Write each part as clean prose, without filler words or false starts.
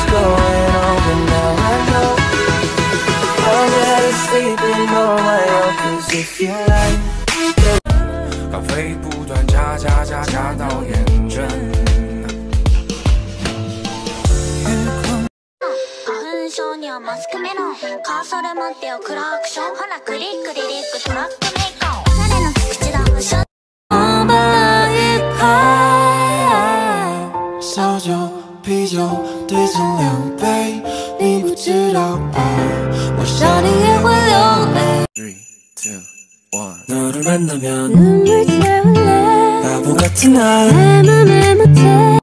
going on, but now I know I'm better sleeping on my own. Cause if you like 咖啡不断加到厌倦。 花粉症にはマスクメロン。カーソル待ってよクラクション。ほらクリックリリックトラックメーカー。おしゃれの口だ無償。 烧酒啤酒兑成2杯，你不知道啊，我想你也会流泪。3, 2, 1 너를 만나면 눈물 채울래 바보 같은 날 내 맘에 못해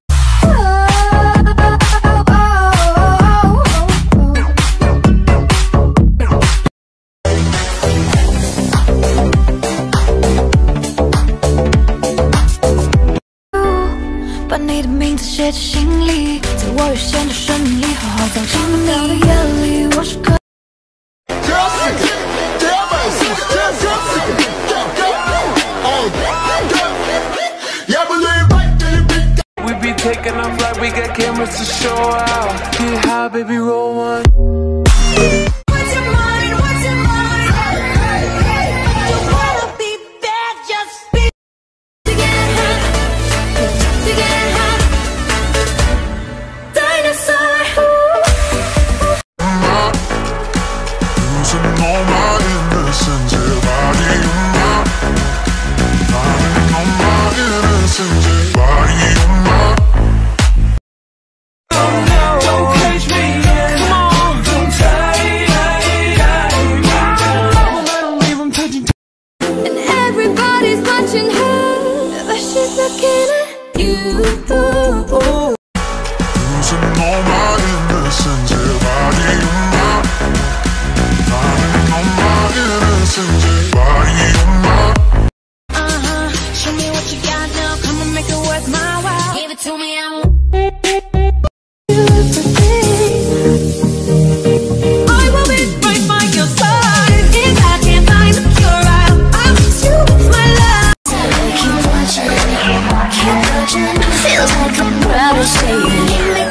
把你的名字写进心里，在我有限的生命里好好造就你。的夜里，我是可。 We be taking off like we got cameras to show out. Get high, baby, roll one. What's your mind? What's your mind? You wanna be bad, just be. To get hot, to get hot. Dinosaur. Losing all my innocence, body on my innocence, body on my. Everybody's watching her, but she's looking at you. Losing all my innocence, body on my innocence, body on my. Show me what you got now, come on, make it worth my while. Give it to me, I want. I will be right by your side. If I can't find the cure, I'll miss you with my love. Keep watching, keep watching. Feels like I'm proud to say it.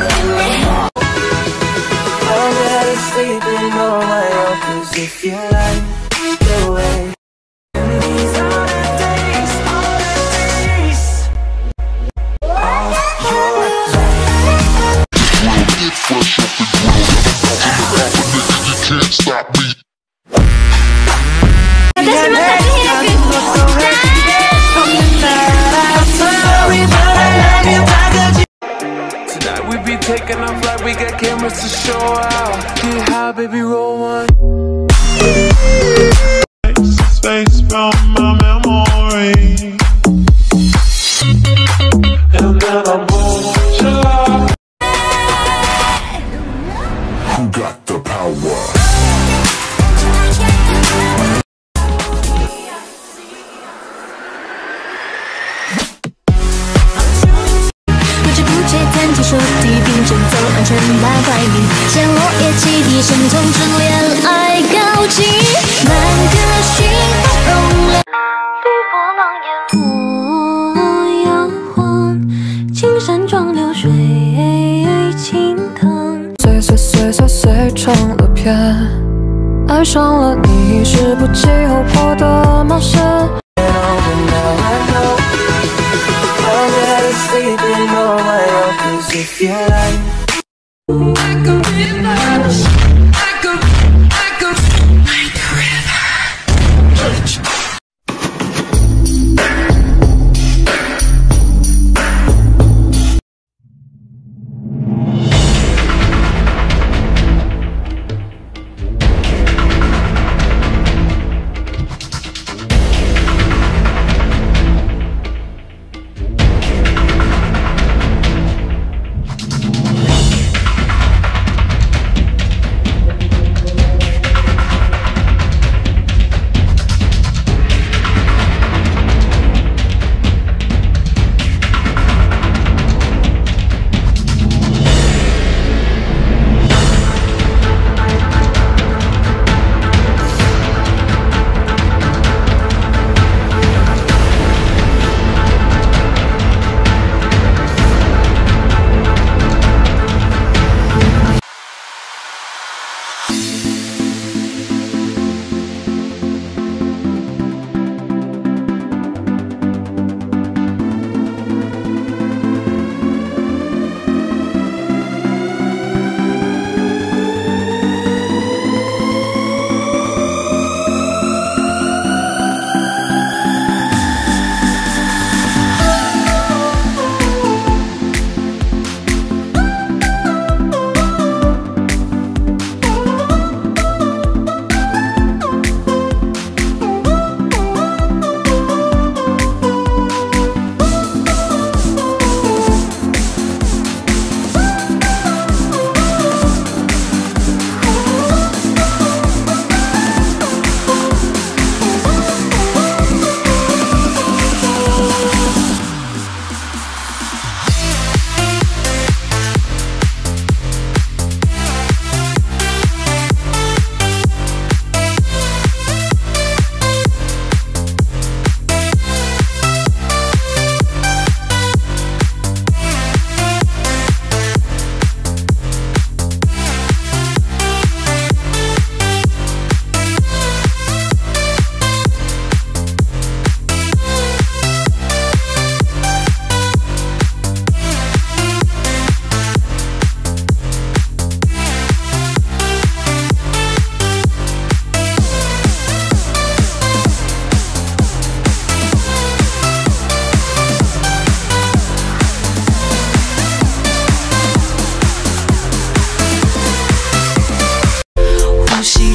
I'm better sleeping on my own. Cause if you like the way these are the days, all the days of your life. Get fresh off the grill, you can't stop me. Tonight we be taking off like we got cameras to show out. Get high, baby, roll one. Space from my memory, and then I moved your love. Who got the power? Hãy subscribe cho kênh Ghiền Mì Gõ để không bỏ Sleeping on my own. Cause if you like I could be nice. I could like the river.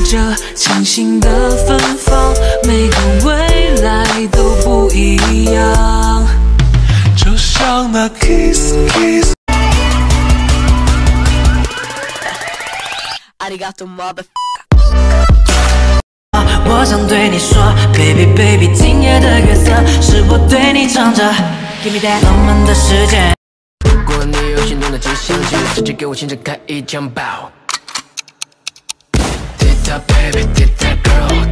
着清醒的芬芳，每个未来都不一样。 就像那 kiss kiss。 我想对你说 ，baby baby， 今夜的月色是我对你唱着 ，give me that 浪漫的时间。 如果你有心动的即兴剧，直接给我现场开一枪爆。Did that baby, did that girl。